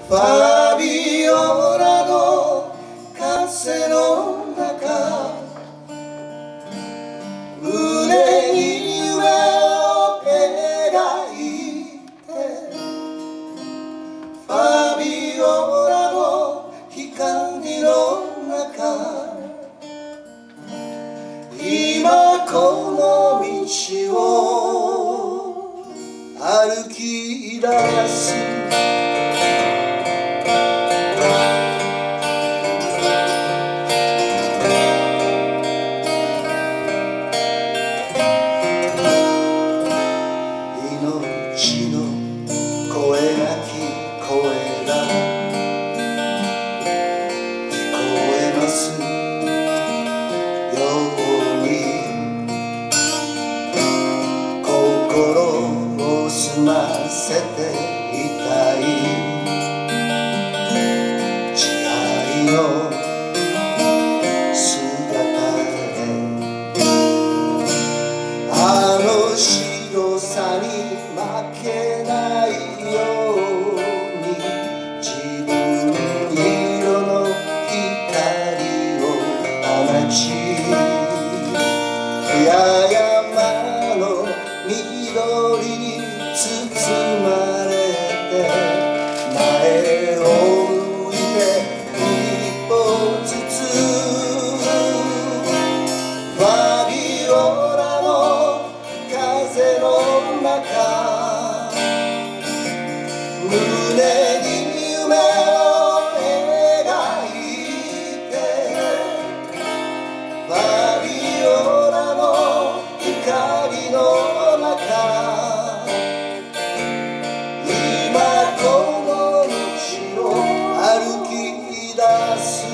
ファビオラの風の中、胸に夢を描いて、ファビオラの光の中、今この道を歩き出す。命の声が聞こえら聞こえますように、心を澄ませていたい慈愛の姿で、あの白さに負けないように、自分色の光を放ち、八山の緑に包まれて、前を向いて一歩ずつ、ファビオラの風の中、胸に夢を描いて、ファビオラの光の中、今この道を歩き出す。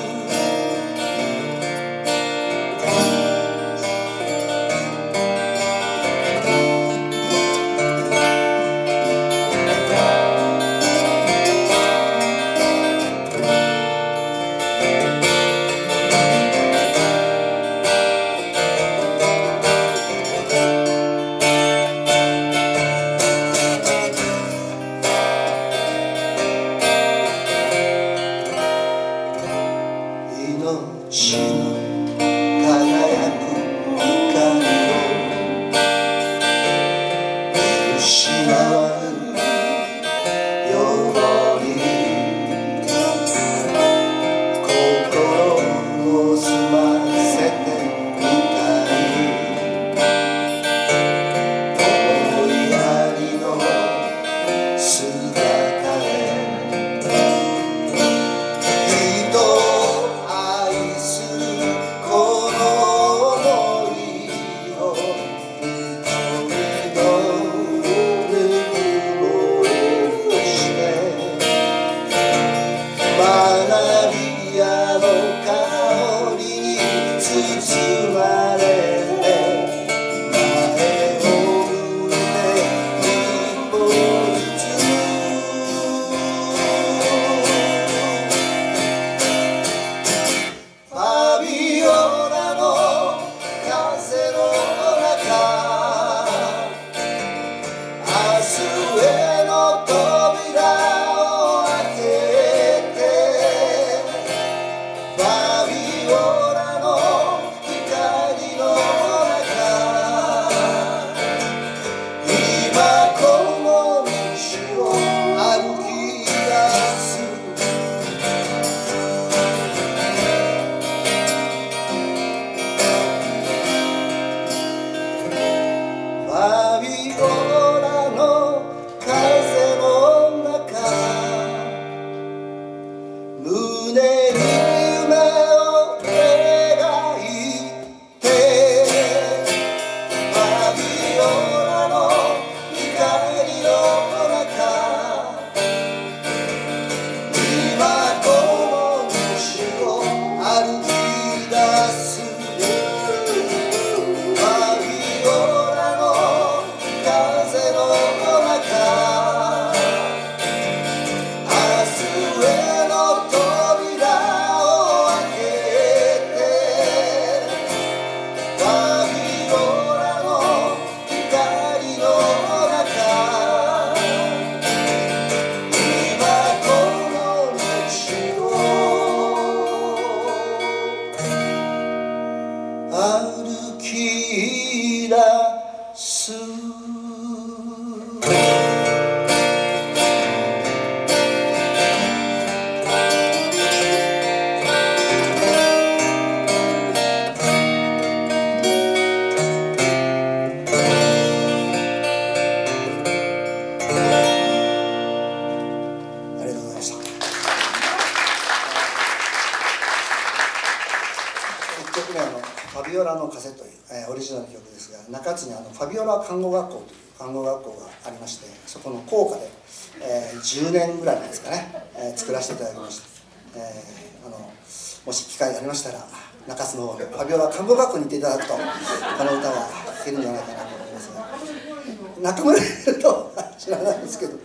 ビオラの風という、オリジナル曲ですが、中津にファビオラ看護学校という看護学校がありまして、そこの校歌で、10年ぐらい前ですかね、作らせていただきました。もし機会がありましたら中津のファビオラ看護学校に行っていただくとこの歌が聴けるんじゃないかなと思いますが、中村いると知らないんですけど、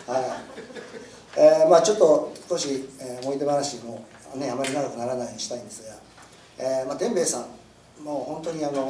まあちょっと少し、思い出話もねあまり長くならないようにしたいんですが、まあ、伝兵衛さんもう本当になんてい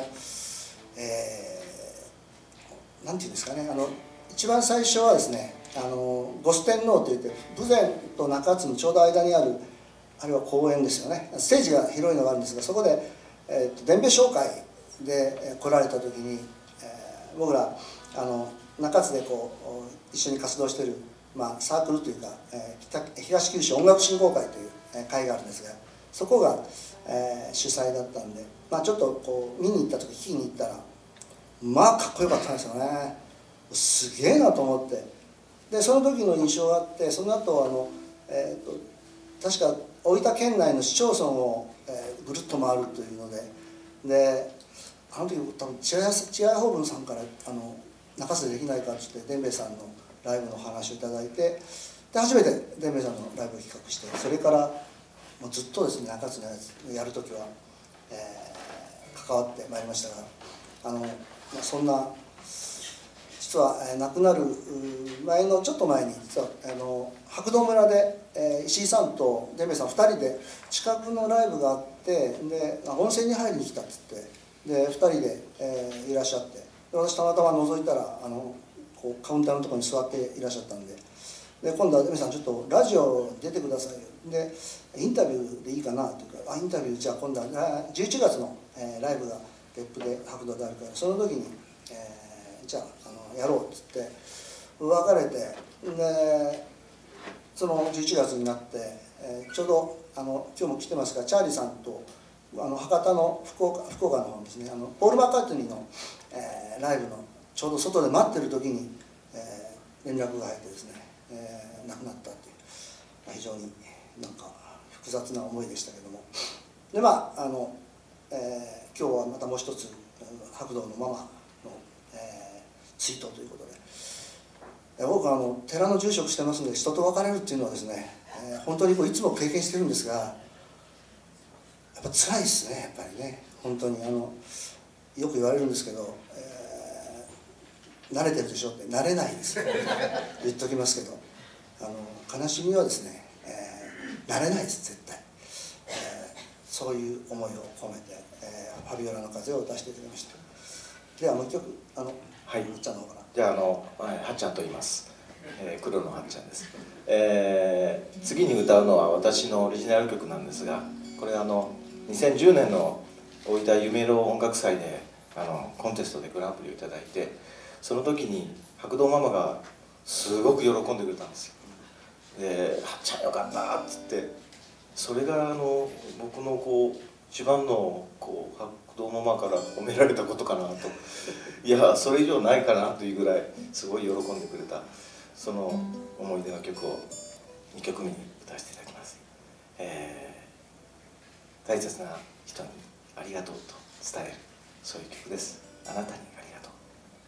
うんですかね、一番最初はですね、御主天皇といって豊前と中津のちょうど間にあるあれは公園ですよね、ステージが広いのがあるんですが、そこで、伝兵衛商会で、来られた時に、僕ら中津で一緒に活動している、まあ、サークルというか、東九州音楽振興会という会があるんですが、そこが、主催だったんで、まあ、ちょっと見に行った時聞きに行ったらまあかっこよかったんですよね。すげえなと思って、でその時の印象があって、その後確か大分県内の市町村を、ぐるっと回るというので、あの時多分千早法文さんから中津でできないかって言って伝兵衛さんのライブの話をいただいて、で初めて伝兵衛さんのライブを企画して、それからもうずっとですね中津のやつやる時は、関わってまいりましたが、そんな実は亡くなる前のちょっと前に実は白道村で石井さんと伝兵衛さん2人で近くのライブがあって、で温泉に入りに来たっつってで2人でいらっしゃって、私たまたま覗いたらカウンターのところに座っていらっしゃったんで、今度は伝兵衛さんちょっとラジオ出てくださいよ、でインタビューでいいかなというか、インタビューじゃあ今度は11月のライブが別府で白道であるから、その時にじゃあやろうっつって別れて、でその11月になって、ちょうど今日も来てますがチャーリーさんと博多の福岡の方ですね、ポール・マッカートニーの、ライブのちょうど外で待ってる時に、連絡が入ってですね、亡くなったっていう、非常になんか複雑な思いでしたけども、でまあ今日はまたもう一つ白道のママの、追悼ということで、僕は寺の住職してますので、人と別れるっていうのはですね、本当にいつも経験してるんですが、やっぱ辛いですね、やっぱりね、本当によく言われるんですけど、慣れてるでしょって、慣れないですよ言っときますけど、悲しみはですね、慣れないです絶対、そういう思いを込めて、ファビオラの風を歌わせていただきました。ではもう一曲はい、はっちゃんの方から。 じゃあはっちゃんと言います。黒のはっちゃんです。次に歌うのは私のオリジナル曲なんですが、これ2010年の大分夢色音楽祭でコンテストでグランプリをいただいて、その時に白道ママがすごく喜んでくれたんですよ。で「はっちゃんよかった」っつって、それが僕の一番の白道ママから褒められたことかなと、いやそれ以上ないかなというぐらいすごい喜んでくれた、その思い出の曲を2曲目に歌わせていただきます。大切な人にありがとうと伝える、そういう曲です。あなたにありがとう。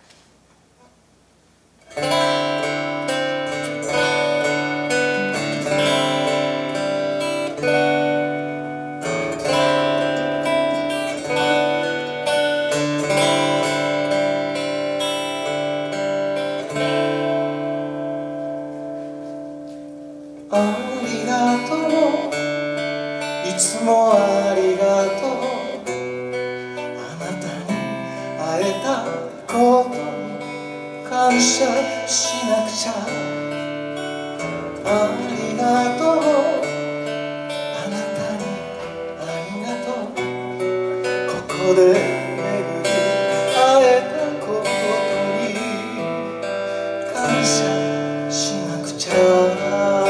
ありがとう、いつもありがとう、あなたに会えたことに感謝しなくちゃ。ありがとう、あなたにありがとう、ここで巡り会えたことに感謝しなくちゃ。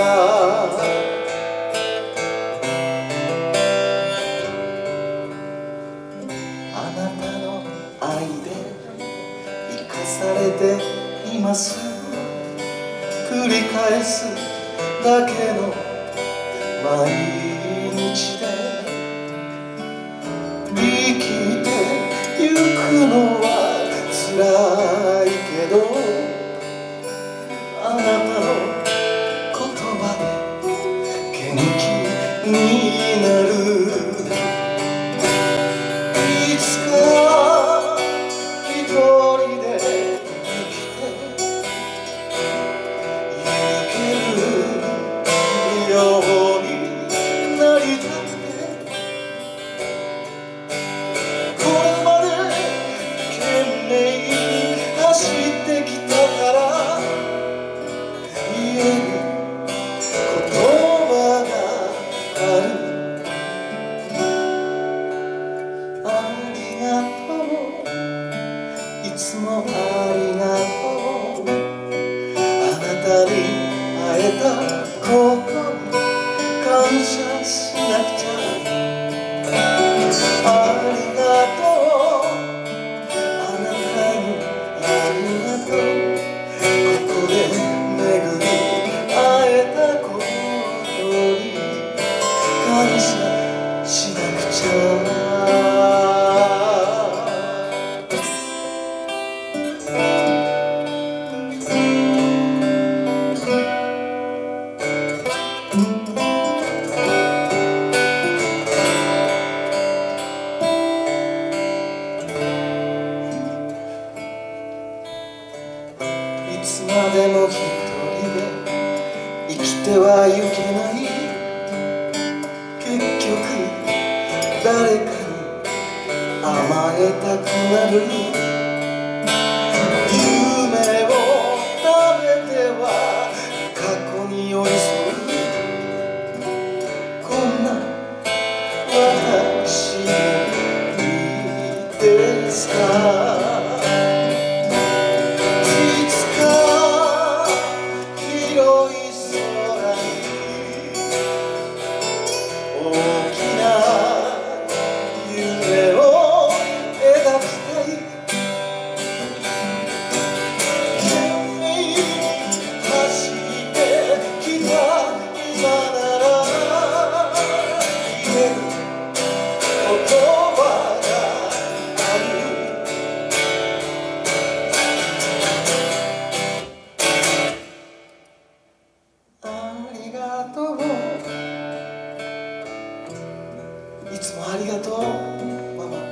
あなたの愛で生かされて今すぐ繰り返すだけの毎日で生きてになる。いつか一人で生きてゆけるようになりたくて、これまで懸命走ってきたから言える言葉がある。ありがとう、いつもありがとう。あなたに会えたことに感謝しなくちゃ。ありがとう、あなたにありがとう。ここで巡り会えたことに感謝しなくちゃ。いつまでも一人で生きてはいけない。結局誰かに甘えたくなる。夢を食べては過去に寄り添う。こんな私でいいですか。いつか広い空に大きな夢を描きたい。懸命走ってきた今なら言える言葉がある。ありがとう、いつもありがとうママ。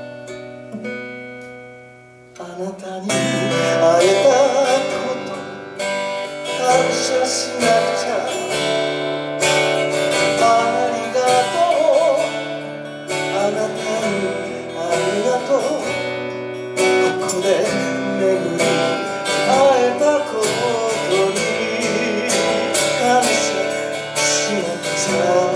あなたに会えたこと感謝しなくちゃ。ありがとう、あなたにありがとう。ここで巡り会えたことに感謝しなくちゃ。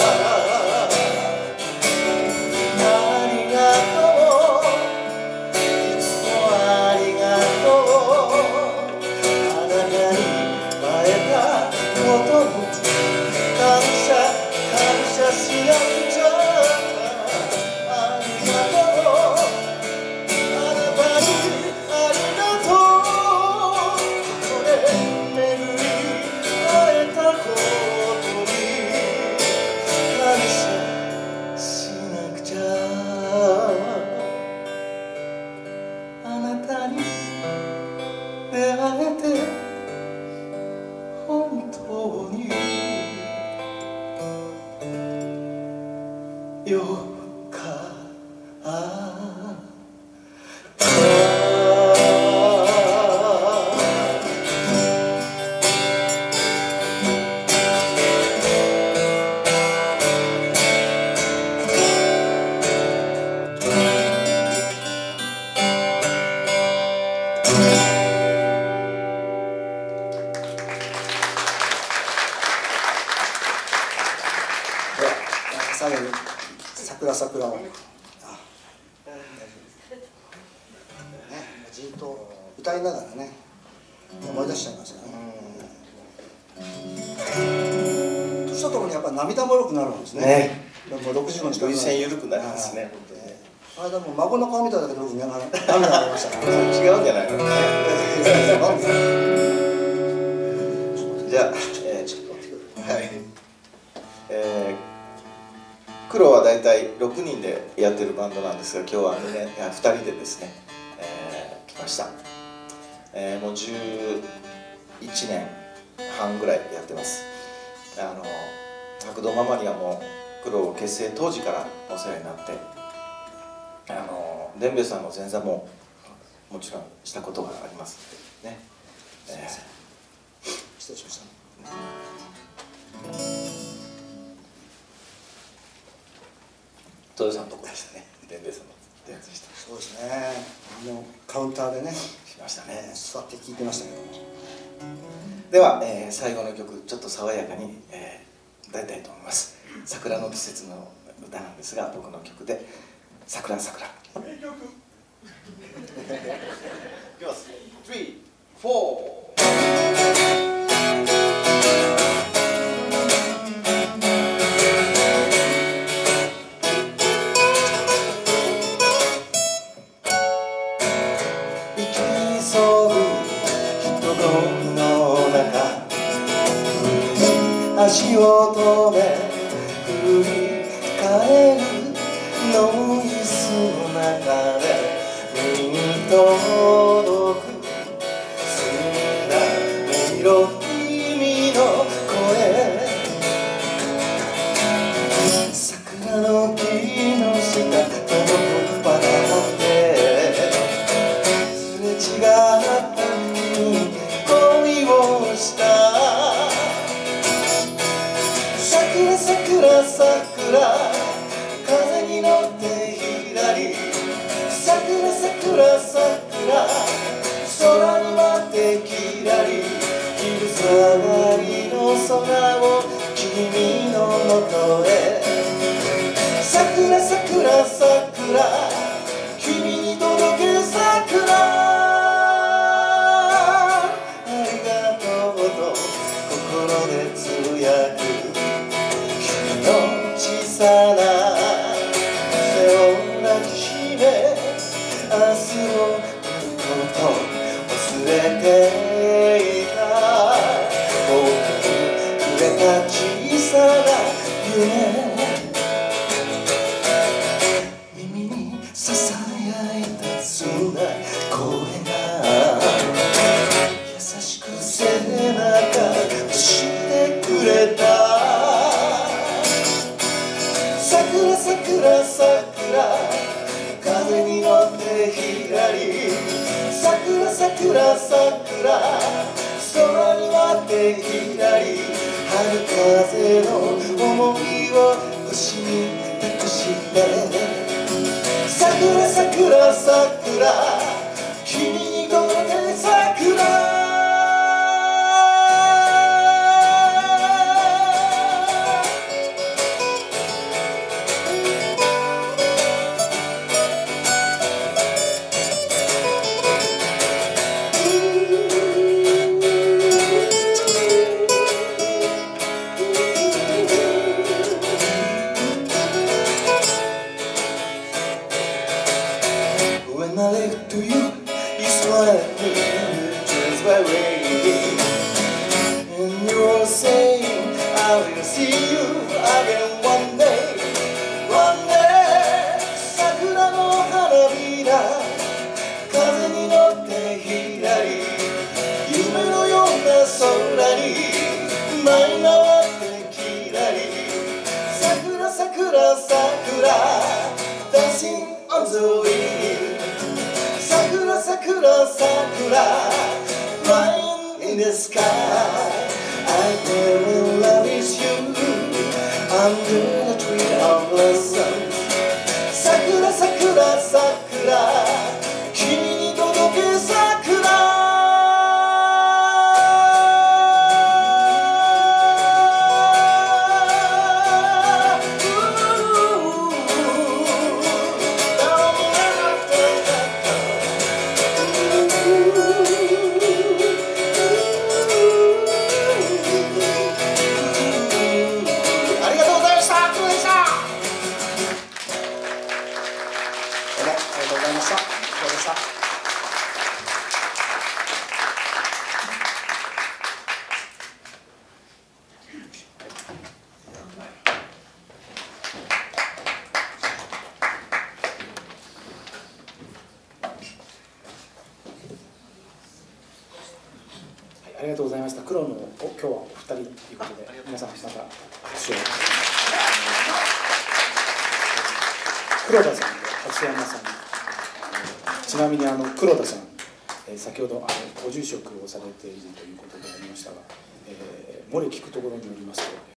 ありがとう、いつもありがとう。あなたに会えたことに感謝しなくちゃ。ありがとう、あなたにありがとう。ここで巡り会えたことに感謝しなくちゃ。あなたに出会えて本当によかった。最後に桜桜をじっと歌いながらね思い出しちゃいましたね。年とともにやっぱり涙もろくなるんですね。もう60の近く涙腺緩くなりますね。 あれでも孫の顔見ただけで僕涙が出ましたから。 違うんじゃないの。じゃあ、ちょっと待ってください。黒は大体6人でやってるバンドなんですが、今日は2人でですね、来ました。もう11年半ぐらいやってます。白道ママにはもうクロ結成当時からお世話になって、伝兵衛さんの前座ももちろんしたことがありますね。 失礼しました。 豊さんのとこでしたね、伝兵衛さんのやつでした。 そうですね、カウンターでねしましたね。 座って聞いてましたけど。 では、最後の曲ちょっと爽やかに、歌いたいと思います。桜の季節の歌なんですが、僕の曲で「桜桜」。名曲。いきます。3、4。足を止め振り返るノイズの中で耳に届く澄んだ音色、君の声、桜の木の下遠く渡ってすれ違った君に恋をした。桜桜桜風に乗って左、桜桜桜空に舞ってきらり、昼下がりの空を君のもとへ、桜桜桜君に届け桜、ありがとうと心でつぶやく小さな手を抱きしめ、明日を来ること忘れていた、僕にくれた小さな夢、耳にささやいたそんな声が優しく背中押してくれた。桜桜桜風に乗って左、桜桜桜空に舞ってきらり、春風の想いを腰に託して、桜桜桜君に届け桜。When I look to you, you smile at me, just by waving, and you're saying I will see you again one day, one day. 桜の花びら風に乗って左、夢のような空に舞い回ってきらり、桜桜桜 Dancing on the wind, sakura sakura sakura flying in the sky. I fell in love with you under the tree of blossoms. Sakura sakura sakura君に届け桜。 ありがとうございました。黒の今日はお二人ということで、皆さんまた拍手を。 黒田さんと初山さん、ちなみに黒田さん、先ほどご住職をされているということでありましたが、漏れ聞くところによりますと